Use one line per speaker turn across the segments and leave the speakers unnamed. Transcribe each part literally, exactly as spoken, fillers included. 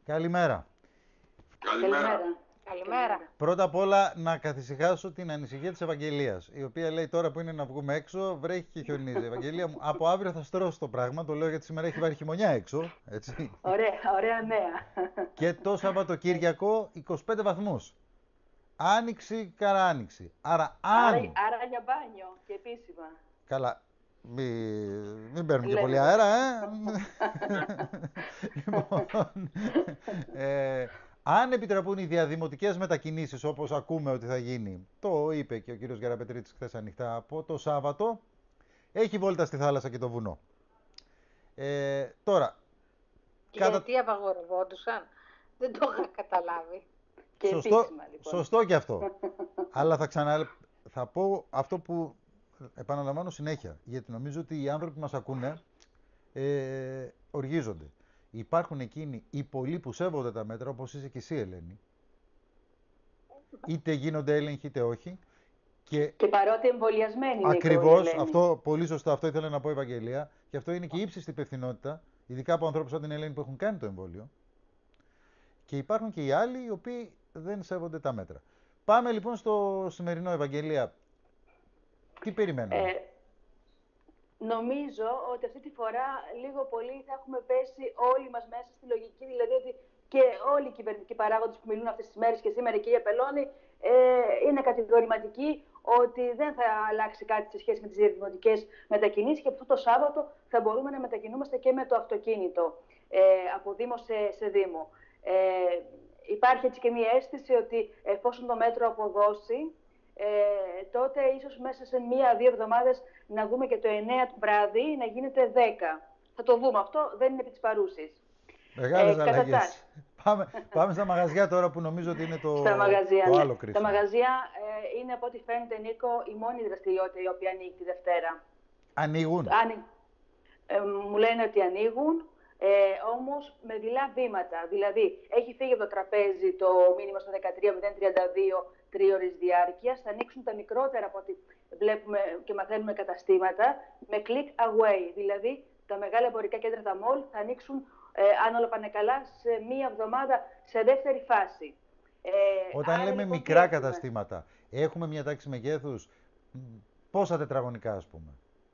Καλημέρα.
Καλημέρα.
Καλημέρα.
Πρώτα απ' όλα να καθησυχάσω την ανησυχία της Ευαγγελίας, η οποία λέει τώρα που είναι να βγούμε έξω, βρέχει και χιονίζει. Ευαγγελία μου, από αύριο θα στρώσει το πράγμα, το λέω γιατί σήμερα έχει βάλει χειμωνιά έξω, έτσι.
Ωραία, ωραία νέα.
Και το Σαββατοκύριακο είκοσι πέντε βαθμούς. Άνοιξη, καρά άνοιξη. Άρα αν...
Άρα, άρα για μπάνιο και επίσημα.
Καλά, μην, μην παίρνουμε και
Λέμε.
πολύ αέρα, ε. Λοιπόν, ε, αν επιτραπούν οι διαδημοτικές μετακινήσεις όπως ακούμε ότι θα γίνει, το είπε και ο κύριος Γεραπετρίτης χθες ανοιχτά, από το Σάββατο, έχει βόλτα στη θάλασσα και το βουνό. Ε, τώρα,
Και
κατά...
γιατί απαγορευόντουσαν, δεν το είχα καταλάβει.
Και
σωστό,
επίσημα, λοιπόν.
σωστό και αυτό. Αλλά θα ξανα... θα πω αυτό που επαναλαμβάνω συνέχεια, γιατί νομίζω ότι οι άνθρωποι που μας ακούνε ε, οργίζονται. Υπάρχουν εκείνοι οι πολλοί που σέβονται τα μέτρα, όπως είσαι και εσύ, Ελένη. Είτε γίνονται έλεγχοι είτε όχι. Και,
και παρότι εμβολιασμένοι είναι.
ακριβώς, αυτό, πολύ σωστά, αυτό ήθελα να πω, Ευαγγελία, και αυτό είναι και η ύψιστη υπευθυνότητα, ειδικά από ανθρώπους σαν την Ελένη που έχουν κάνει το εμβόλιο. Και υπάρχουν και οι άλλοι οι οποίοι δεν σέβονται τα μέτρα. Πάμε λοιπόν στο σημερινό, Ευαγγελία. Τι περιμένουμε.
Ε, νομίζω ότι αυτή τη φορά λίγο πολύ θα έχουμε πέσει όλοι μας μέσα στη λογική, δηλαδή ότι και όλοι οι κυβερνητικοί παράγοντες που μιλούν αυτές τις μέρες και σήμερα και η Απελώνη ε, είναι κατηγορηματικοί ότι δεν θα αλλάξει κάτι σε σχέση με τις διαδημοτικές μετακινήσεις και αυτό το Σάββατο θα μπορούμε να μετακινούμαστε και με το αυτοκίνητο ε, από Δήμο σε, σε Δήμο. Ε, υπάρχει έτσι και μια αίσθηση ότι εφόσον το μέτρο αποδώσει, Ε, τότε ίσως μέσα σε μία-δύο εβδομάδες να δούμε και το εννέα το βράδυ να γίνεται δέκα. Θα το δούμε αυτό, δεν είναι επί της παρούσης.
Μεγάλες
ε,
αλλαγές. Πάμε, πάμε στα μαγαζιά τώρα που νομίζω ότι είναι το,
στα μαγαζιά,
το
ναι.
άλλο κρίσιμο.
Τα μαγαζιά ε, είναι από ό,τι φαίνεται, Νίκο, η μόνη δραστηριότητα η οποία ανοίγει τη Δευτέρα.
Ανοίγουν.
Αν, ε, μου λένε ότι ανοίγουν, ε, όμως με δειλά βήματα. Δηλαδή, έχει φύγει από το τραπέζι το μήνυμα στο δεκατρία μηδέν τριάντα δύο τρίωρης διάρκειας. Θα ανοίξουν τα μικρότερα από ό,τι βλέπουμε και μαθαίνουμε καταστήματα με click away. Δηλαδή, τα μεγάλα εμπορικά κέντρα, τα mall, θα ανοίξουν, ε, αν όλα πάνε καλά, σε μία εβδομάδα σε δεύτερη φάση. Ε,
Όταν
άρα,
λέμε
λοιπόν,
μικρά
έχουμε...
καταστήματα, έχουμε μια τάξη μεγέθους, πόσα τετραγωνικά ας πούμε.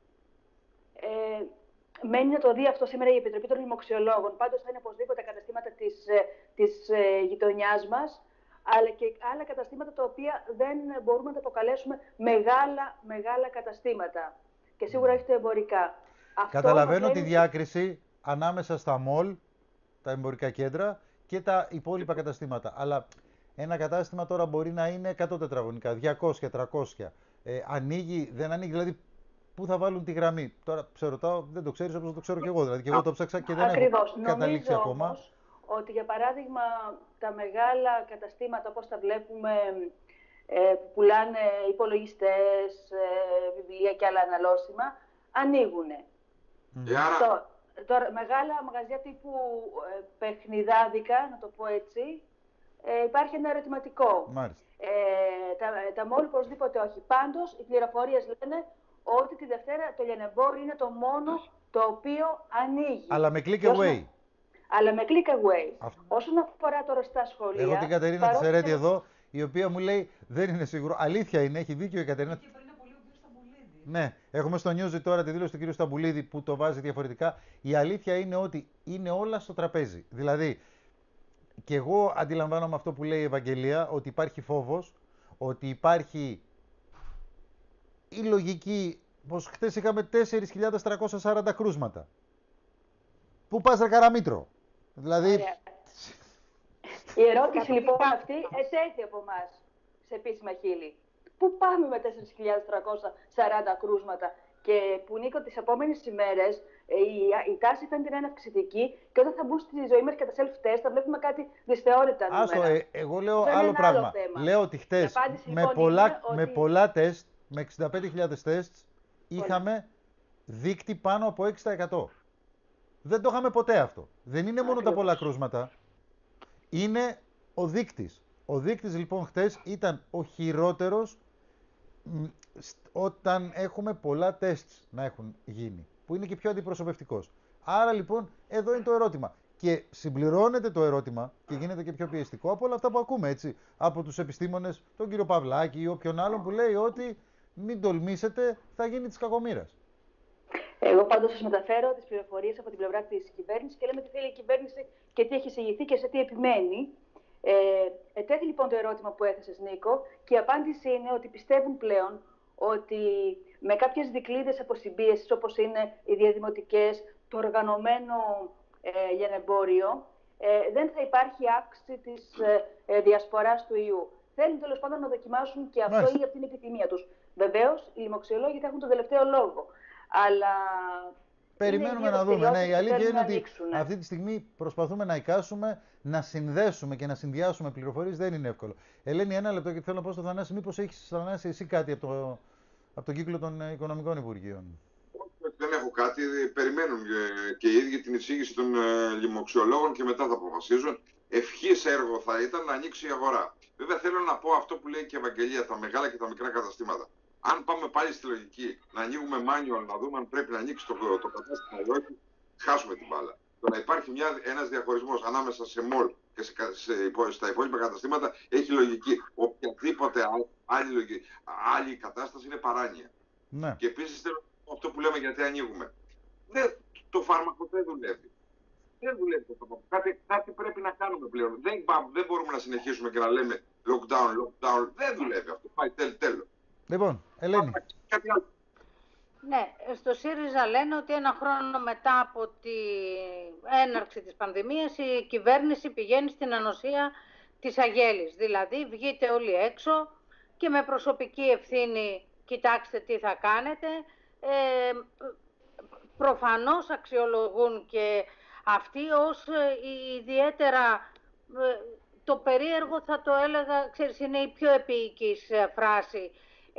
Ε, μένει να το δει αυτό σήμερα η Επιτροπή των Λοιμοξιολόγων. Πάντως θα είναι οπωσδήποτε καταστήματα της, της ε, γειτονιάς μας, αλλά και άλλα καταστήματα τα οποία δεν μπορούμε να τα αποκαλέσουμε μεγάλα, μεγάλα καταστήματα. Και σίγουρα έχετε εμπορικά.
Καταλαβαίνω τη
λένε...
διάκριση ανάμεσα στα μολ, τα εμπορικά κέντρα και τα υπόλοιπα καταστήματα. Αλλά ένα κατάστημα τώρα μπορεί να είναι εκατό τετραγωνικά, διακόσια, τριακόσια. Ε, ανοίγει, δεν ανοίγει, δηλαδή πού θα βάλουν τη γραμμή. Τώρα σε ρωτάω, δεν το ξέρεις όπως το ξέρω και εγώ. Δηλαδή και εγώ το ψάξα και δεν
Ακριβώς.
έχω καταλήξει
Νομίζω
ακόμα.
Όμως, ότι για παράδειγμα τα μεγάλα καταστήματα όπως τα βλέπουμε ε, που πουλάνε υπολογιστές, ε, βιβλία και άλλα αναλώσιμα, ανοίγουν.
Mm.
Τώρα, τώρα, μεγάλα μαγαζιά τύπου ε, παιχνιδάδικα, να το πω έτσι, ε, υπάρχει ένα ερωτηματικό. Ε, τα, τα μόλι οπωσδήποτε όχι. Πάντως, οι πληροφορίες λένε ότι τη Δευτέρα το λιανεμπόριο είναι το μόνο το οποίο ανοίγει.
Αλλά με click away.
Αλλά με click away.
Αυτό.
Όσον αφορά τώρα στα σχολεία...
Έχω την Κατερίνα
παρότι...
Τσερέτη εδώ, η οποία μου λέει δεν είναι σίγουρο. Αλήθεια είναι, έχει δίκιο η Κατερίνα.
Και πριν από λίγο ο κ. Σταμπουλίδη.
Ναι, έχουμε στο News τώρα τη δήλωση του κ. Σταμπουλίδη που το βάζει διαφορετικά. Η αλήθεια είναι ότι είναι όλα στο τραπέζι. Δηλαδή, και εγώ αντιλαμβάνομαι αυτό που λέει η Ευαγγελία, ότι υπάρχει φόβος, ότι υπάρχει η λογική πως χτες είχαμε τέσσερις χιλιάδες τριακόσια σαράντα κρούσματα. Πού πας ρε Καραμήτρο? Δηλαδή...
Ωραία. Η ερώτηση λοιπόν αυτή ετέθη από εμάς σε επίσημα χείλη. Πού πάμε με τέσσερις χιλιάδες τριακόσια σαράντα κρούσματα? Και που, Νίκο, τις επόμενες ημέρες η, η τάση φαίνεται να είναι αυξητική και όταν θα μπουν στη ζωή μας και τα self-test θα βλέπουμε κάτι δυσθεώρητα νούμερα.
Άστο, ε, εγώ λέω
δεν
άλλο πράγμα.
άλλο θέμα.
Λέω ότι χτες με,
λοιπόν,
πολλά,
ότι...
με πολλά τεστ, με εξήντα πέντε χιλιάδες τεστ, είχαμε δείκτη πάνω από έξι τοις εκατό. Δεν το είχαμε ποτέ αυτό. Δεν είναι μόνο
Ακριβώς.
τα πολλά κρούσματα. Είναι ο δείκτης. Ο δείκτης λοιπόν χτες ήταν ο χειρότερος όταν έχουμε πολλά τεστ να έχουν γίνει. Που είναι και πιο αντιπροσωπευτικός. Άρα λοιπόν εδώ είναι το ερώτημα. Και συμπληρώνεται το ερώτημα και γίνεται και πιο πιεστικό από όλα αυτά που ακούμε, έτσι. Από τους επιστήμονες, τον κύριο Παυλάκη ή όποιον άλλον που λέει ότι μην τολμήσετε, θα γίνει της κακομοίρας.
Εγώ πάντως σας μεταφέρω τις πληροφορίες από την πλευρά της κυβέρνησης και λέμε τι θέλει η κυβέρνηση και τι έχει εισηγηθεί και σε τι επιμένει. Ε, ετέθη λοιπόν το ερώτημα που έθεσες, Νίκο, και η απάντηση είναι ότι πιστεύουν πλέον ότι με κάποιες δικλείδες αποσυμπίεσης, όπως είναι οι διαδημοτικές, το οργανωμένο ε, λιανεμπόριο, ε, δεν θα υπάρχει αύξηση της ε, ε, διασποράς του ιού. Θέλουν τέλος πάντων να δοκιμάσουν και αυτό
Μάλιστα.
ή αυτή είναι η επιθυμία τους. Βεβαίως, οι λοιμοξιολόγοι θα έχουν τον τελευταίο λόγο. Αλλά
Περιμένουμε να δούμε. Ναι, η αλήθεια είναι ότι αυτή τη στιγμή προσπαθούμε να εικάσουμε, να συνδέσουμε και να συνδυάσουμε πληροφορίες. Δεν είναι εύκολο. Ελένη, ένα λεπτό γιατί θέλω να πω στο Θανάση. Μήπως έχεις, Θανάση, εσύ κάτι από, το, από τον κύκλο των Οικονομικών Υπουργείων?
Δεν έχω κάτι. Περιμένουν και οι ίδιοι την εισήγηση των λοιμοξιολόγων και μετά θα αποφασίζουν. Ευχής έργο θα ήταν να ανοίξει η αγορά. Βέβαια, θέλω να πω αυτό που λέει και η Ευαγγελία, τα μεγάλα και τα μικρά καταστήματα. Αν πάμε πάλι στη λογική να ανοίγουμε manual, να δούμε αν πρέπει να ανοίξει το, το κατάστημα ή όχι, χάσουμε την μπάλα. Το να υπάρχει μια, ένας διαχωρισμός ανάμεσα σε μολ και σε, σε, στα υπόλοιπα καταστήματα έχει λογική. Οποιαδήποτε άλλη, λογική, άλλη κατάσταση είναι παράνοια.
Ναι.
Και επίσης αυτό που λέμε γιατί ανοίγουμε. Δεν, το φάρμακο δεν δουλεύει. Δεν δουλεύει το φάρμακο. Κάτι, κάτι πρέπει να κάνουμε πλέον. Δεν, δεν μπορούμε να συνεχίσουμε και να λέμε lockdown, lockdown. Δεν δουλεύει αυτό. Πάει τέλος. Τέλο.
Λοιπόν, Ελένη.
Ναι, στο ΣΥΡΙΖΑ λένε ότι ένα χρόνο μετά από την έναρξη της πανδημίας η κυβέρνηση πηγαίνει στην ανοσία της αγέλης. Δηλαδή βγείτε όλοι έξω και με προσωπική ευθύνη κοιτάξτε τι θα κάνετε. Ε, προφανώς αξιολογούν και αυτοί ως ιδιαίτερα, το περίεργο θα το έλεγα, ξέρεις, είναι η πιο επίοικης φράση.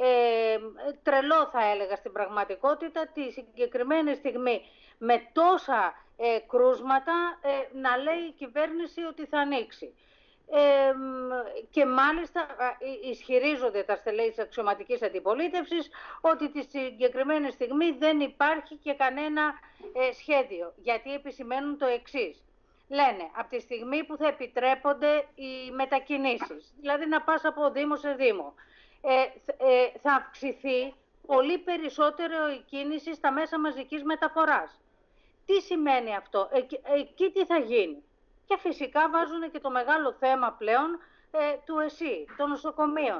Ε, τρελό θα έλεγα στην πραγματικότητα τη συγκεκριμένη στιγμή με τόσα ε, κρούσματα ε, να λέει η κυβέρνηση ότι θα ανοίξει. Ε, και μάλιστα ε, ισχυρίζονται τα στελέχη της αξιωματικής αντιπολίτευσης ότι τη συγκεκριμένη στιγμή δεν υπάρχει και κανένα ε, σχέδιο. Γιατί επισημαίνουν το εξής. Λένε, από τη στιγμή που θα επιτρέπονται οι μετακινήσεις, δηλαδή να πας από δήμο σε δήμο, Ε, ε, θα αυξηθεί πολύ περισσότερο η κίνηση στα μέσα μαζικής μεταφοράς. Τι σημαίνει αυτό, ε, ε, εκεί τι θα γίνει? Και φυσικά βάζουν και το μεγάλο θέμα πλέον ε, του ΕΣΥ, των νοσοκομείων.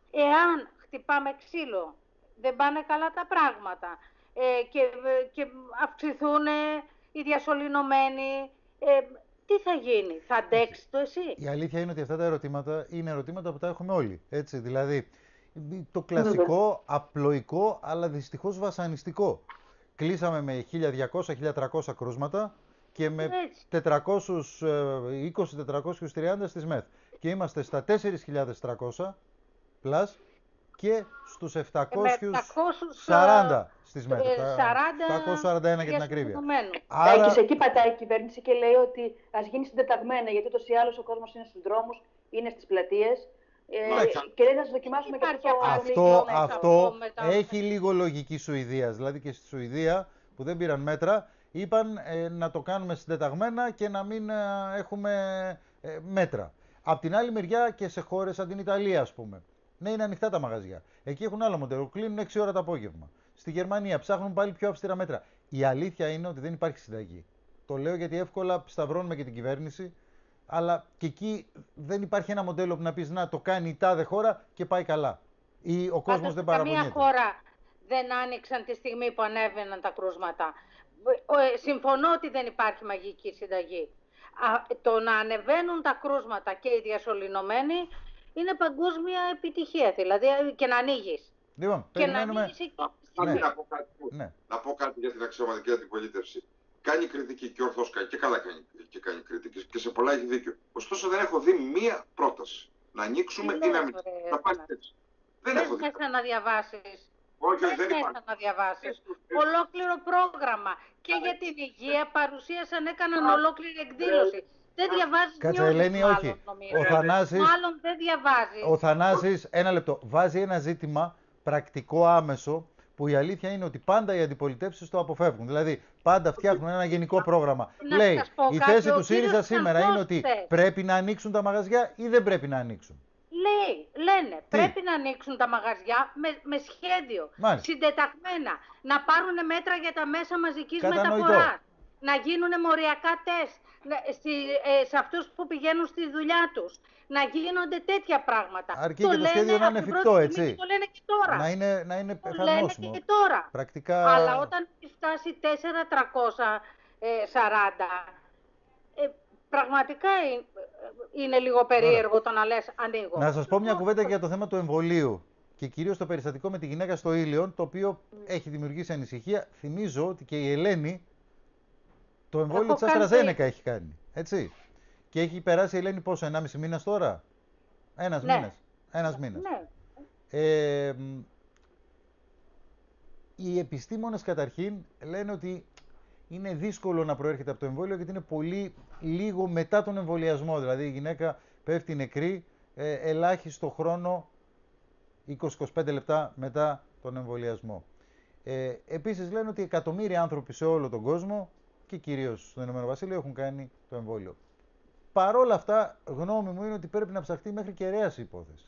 Εάν χτυπάμε ξύλο, δεν πάνε καλά τα πράγματα ε, και, ε, και αυξηθούν οι διασωληνωμένοι, ε, τι θα γίνει, θα αντέξει το ΕΣΥ?
Η αλήθεια είναι ότι αυτά τα ερωτήματα είναι ερωτήματα που τα έχουμε όλοι. Έτσι, δηλαδή, το κλασικό, απλοϊκό, αλλά δυστυχώς βασανιστικό. Κλείσαμε με χίλια διακόσια με χίλια τριακόσια κρούσματα και με τετρακόσιους είκοσι με τετρακόσιους τριάντα στις ΜΕΘ. Και είμαστε στα τέσσερις χιλιάδες τριακόσια πλάς και στους επτακόσιους σαράντα στις ΜΕΘ. επτακόσια σαράντα ένα για την ακρίβεια.
Άρα... Και σε εκεί πατάει η κυβέρνηση και λέει ότι ας γίνει συντεταγμένα, γιατί ούτως ή άλλως ο κόσμος είναι στους δρόμους, είναι στις πλατείες. Ε, και δεν θα σας δοκιμάσουμε και αυτό.
Αυτό, αυτό έχει λίγο λογική Σουηδίας. Δηλαδή και στη Σουηδία που δεν πήραν μέτρα, είπαν ε, να το κάνουμε συντεταγμένα και να μην ε, έχουμε ε, μέτρα. Απ' την άλλη μεριά και σε χώρες σαν την Ιταλία, ας πούμε. Ναι, είναι ανοιχτά τα μαγαζιά. Εκεί έχουν άλλο μοντέλο. Κλείνουν έξι ώρα το απόγευμα. Στη Γερμανία ψάχνουν πάλι πιο αυστηρά μέτρα. Η αλήθεια είναι ότι δεν υπάρχει συνταγή. Το λέω γιατί εύκολα σταυρώνουμε και την κυβέρνηση. Αλλά και εκεί δεν υπάρχει ένα μοντέλο που να πεις να το κάνει η τάδε χώρα και πάει καλά. Ή ο κόσμος δεν παραπονιέται.
Καμία χώρα δεν άνοιξαν τη στιγμή που ανέβαιναν τα κρούσματα. Συμφωνώ ότι δεν υπάρχει μαγική συνταγή. Το να ανεβαίνουν τα κρούσματα και οι διασωληνωμένοι είναι παγκόσμια επιτυχία. Δηλαδή και να ανοίγεις.
Λοιπόν,
και να ανοίγεις...
Ναι. Να, πω κάτι, ναι. να πω κάτι για την αξιωματική αντιπολίτευση. Κάνει κριτική και ορθώς κάνει και καλά κάνει, και κάνει κριτική και σε πολλά έχει δίκιο. Ωστόσο δεν έχω δει μία πρόταση να ανοίξουμε ή να μην. Θα πάει έτσι. Δεν έχω δει.
Δεν θες να διαβάσεις.
Όχι, όχι,
δεν θες να διαβάσεις. Ολόκληρο πρόγραμμα. Και για την υγεία παρουσίασαν, έκαναν ολόκληρη εκδήλωση. Δεν διαβάζεις.
Κάτσε, Ελένη, όχι. Ο Θανάσης,
μάλλον δεν διαβάζεις.
Ο Θανάσης, ένα λεπτό, βάζει ένα ζήτημα πρακτικό άμεσο που η αλήθεια είναι ότι πάντα οι αντιπολιτεύσεις το αποφεύγουν. Δηλαδή, πάντα φτιάχνουν ένα γενικό πρόγραμμα.
Να
Λέει,
σας πω
η
κάτι,
θέση
ο
του ΣΥΡΙΖΑ
κύριος
σήμερα είναι ότι
Σαρκώστης
πρέπει να ανοίξουν τα μαγαζιά ή δεν πρέπει να ανοίξουν.
Λέει, λένε, πρέπει να ανοίξουν τα μαγαζιά με, με σχέδιο,
Μάλιστα.
συντεταγμένα, να πάρουν μέτρα για τα μέσα μαζικής
Κατανοητό.
μεταφοράς, να γίνουν μοριακά τεστ να- στη, ε, σε αυτούς που πηγαίνουν στη δουλειά τους, να γίνονται τέτοια πράγματα.
Αρκεί και το σχέδιο να είναι
από την
εφικτό,
πρώτη
έτσι.
στιγμή, το λένε και τώρα.
Να είναι, να είναι
Το λένε
εφαρμόσιμο.
και τώρα.
Πρακτικά...
Αλλά όταν έχει φτάσει τέσσερα χιλιάδες τριακόσια σαράντα, ε, πραγματικά είναι, είναι λίγο περίεργο το να λες ανοίγω.
Να σας πω μια κουβέντα για το θέμα του εμβολίου και κυρίως το περιστατικό με τη γυναίκα στο Ήλιον, το οποίο έχει δημιουργήσει ανησυχία. Θυμίζω ότι και η Ελένη το εμβόλιο της AstraZeneca έχει κάνει, έτσι. Και έχει περάσει η Ελένη πόσο, ενάμιση μήνας τώρα. Ένας
Ναι.
μήνας. Ένας μήνας.
Ναι.
Ε, οι επιστήμονες καταρχήν λένε ότι είναι δύσκολο να προέρχεται από το εμβόλιο γιατί είναι πολύ λίγο μετά τον εμβολιασμό. Δηλαδή η γυναίκα πέφτει νεκρή ε, ελάχιστο χρόνο, είκοσι με είκοσι πέντε λεπτά μετά τον εμβολιασμό. Ε, επίσης λένε ότι εκατομμύρια άνθρωποι σε όλο τον κόσμο και κυρίως στον Ηνωμένο Βασίλειο έχουν κάνει το εμβόλιο. Παρόλα αυτά, γνώμη μου είναι ότι πρέπει να ψαχτεί μέχρι κεραίας η υπόθεση.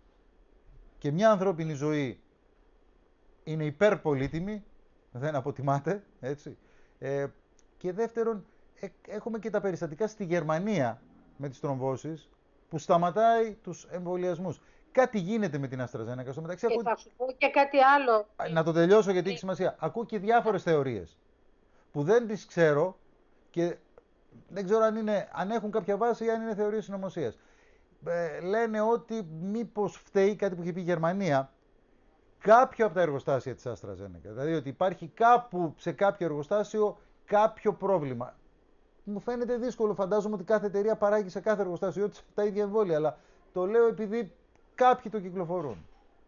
Και μια ανθρώπινη ζωή είναι υπερπολίτιμη, δεν αποτιμάται, έτσι. Ε, και δεύτερον, ε, έχουμε και τα περιστατικά στη Γερμανία με τις τρομβώσεις που σταματάει τους εμβολιασμούς. Κάτι γίνεται με την AstraZeneca. Στο μεταξύ,
Και
ακούω...
θα σου πω και κάτι άλλο.
Να το τελειώσω γιατί έχει σημασία. Ακούω και διάφορες θεωρίες που δεν τις ξέρω και δεν ξέρω αν, είναι, αν έχουν κάποια βάση ή αν είναι θεωρίες συνωμοσίας. Ε, λένε ότι μήπως φταίει κάτι που είχε πει η Γερμανία, κάποιο από τα εργοστάσια της AstraZeneca. Δηλαδή ότι υπάρχει κάπου σε κάποιο εργοστάσιο κάποιο πρόβλημα. Μου φαίνεται δύσκολο, φαντάζομαι ότι κάθε εταιρεία παράγει σε κάθε εργοστάσιο της τα ίδια εμβόλια, αλλά το λέω επειδή κάποιοι το κυκλοφορούν.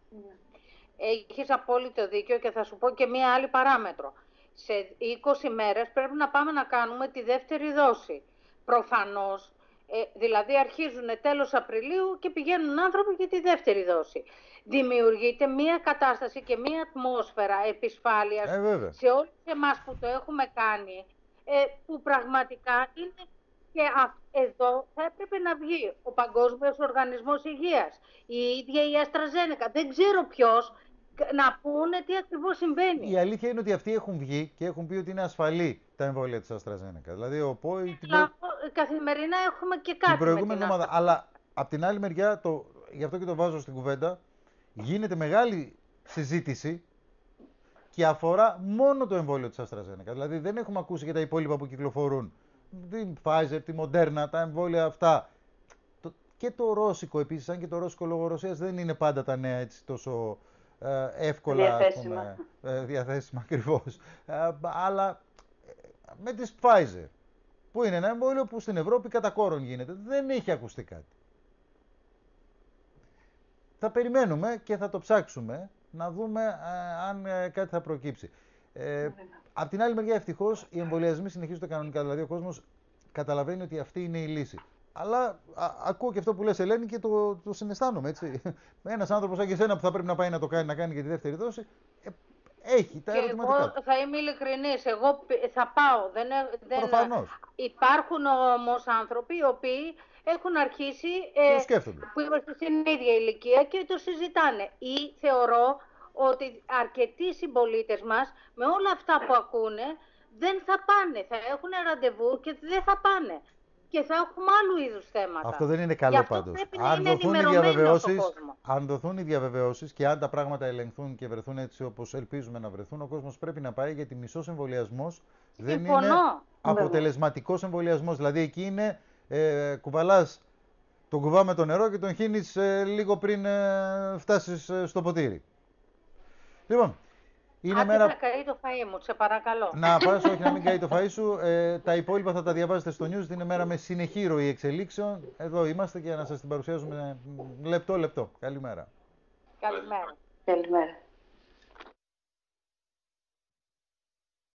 Έχεις απόλυτο δίκιο και θα σου πω και μία άλλη παράμετρο. Σε είκοσι μέρες πρέπει να πάμε να κάνουμε τη δεύτερη δόση. Προφανώς, ε, δηλαδή αρχίζουν τέλος Απριλίου και πηγαίνουν άνθρωποι για τη δεύτερη δόση. Δημιουργείται μία κατάσταση και μία ατμόσφαιρα επισφάλειας
Ε,
σε όλους εμάς που το έχουμε κάνει, ε, που πραγματικά είναι και α, εδώ θα έπρεπε να βγει ο Παγκόσμιος Οργανισμός Υγείας, η ίδια η AstraZeneca, δεν ξέρω ποιος, να πούνε τι ακριβώς συμβαίνει.
Η αλήθεια είναι ότι αυτοί έχουν βγει και έχουν πει ότι είναι ασφαλή τα εμβόλια της AstraZeneca. Δηλαδή, ο ΠΟΗ την,
Αλλά καθημερινά έχουμε και κάτι
την προηγούμενη
με την
εβδομάδα. Αλλά απ' την άλλη μεριά, το, γι' αυτό και το βάζω στην κουβέντα, γίνεται μεγάλη συζήτηση και αφορά μόνο το εμβόλιο της AstraZeneca. Δηλαδή, δεν έχουμε ακούσει για τα υπόλοιπα που κυκλοφορούν. Την Pfizer, τη Moderna, τα εμβόλια αυτά. Το, και το ρώσικο επίσης, αν και το ρώσικο λόγω Ρωσίας δεν είναι πάντα τα νέα έτσι τόσο ε, εύκολα
Διαθέσιμα.
ας πούμε, ε, διαθέσιμα ακριβώς. Ε, αλλά ε, με τις Pfizer, που είναι ένα εμβόλιο που στην Ευρώπη κατά κόρον γίνεται, δεν έχει ακουστεί κάτι. Θα περιμένουμε και θα το ψάξουμε να δούμε ε, αν ε, κάτι θα προκύψει. Ε, απ' την άλλη μεριά, ευτυχώς, οι εμβολιασμοί συνεχίζονται κανονικά. Δηλαδή, ο κόσμος καταλαβαίνει ότι αυτή είναι η λύση. Αλλά α, ακούω και αυτό που λες, Ελένη, και το, το συναισθάνομαι, έτσι. Ένας άνθρωπος σαν και εσένα που θα πρέπει να πάει να το κάνει, να κάνει και τη δεύτερη δόση, ε, έχει τα
Και
ερωτηματικά.
εγώ θα είμαι ειλικρινής, εγώ πι- θα πάω. Δεν, ε- δεν,
Προφανώς.
Υπάρχουν όμως άνθρωποι οι οποίοι έχουν αρχίσει,
Το σκέφτονται.
που είμαστε στην ίδια ηλικία και το συζητάνε. Ή θεωρώ ότι αρκετοί συμπολίτες μας με όλα αυτά που ακούνε δεν θα πάνε. Θα έχουν ραντεβού και δεν θα πάνε. Και θα έχουμε άλλου είδους θέματα.
Αυτό δεν είναι
Γι'
καλό
αυτό
πάντως.
πρέπει να
Αν
είναι
δοθούν, οι
ενημερωμένος ο
διαβεβαιώσεις,
κόσμος.
αν δοθούν οι διαβεβαιώσεις και αν τα πράγματα ελεγχθούν και βρεθούν έτσι όπως ελπίζουμε να βρεθούν, ο κόσμος πρέπει να πάει, γιατί μισός εμβολιασμός δεν είναι
Συμφωνώ.
αποτελεσματικός εμβολιασμός. Δηλαδή εκεί είναι ε, κουβαλάς τον κουβά με το νερό και τον χύνεις ε, λίγο πριν ε, φτάσεις ε, στο ποτήρι. Λοιπόν, είναι
Άντε
μέρα...
να καεί το φαΐ μου, σε παρακαλώ.
Να πας, όχι να μην καεί το φαΐ σου. Ε, τα υπόλοιπα θα τα διαβάζετε στο news. Είναι μέρα με συνεχή ροή εξελίξεων. Εδώ είμαστε και να σας την παρουσιάζουμε λεπτό-λεπτό. Καλημέρα.
Καλημέρα.
Καλημέρα.